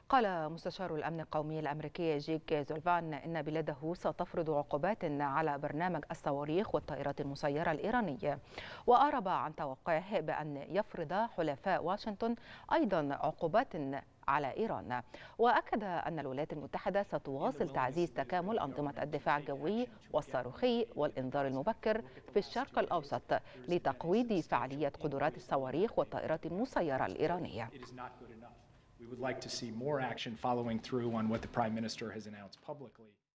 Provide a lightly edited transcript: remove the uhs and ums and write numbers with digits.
قال مستشار الأمن القومي الأمريكي جيك سولفان إن بلاده ستفرض عقوبات على برنامج الصواريخ والطائرات المسيرة الإيراني، وأعرب عن توقعه بأن يفرض حلفاء واشنطن أيضا عقوبات على إيران. وأكد أن الولايات المتحدة ستواصل تعزيز تكامل أنظمة الدفاع الجوي والصاروخي والإنذار المبكر في الشرق الأوسط لتقويض فعالية قدرات الصواريخ والطائرات المسيرة الإيرانية. We would like to see more action following through on what the Prime Minister has announced publicly.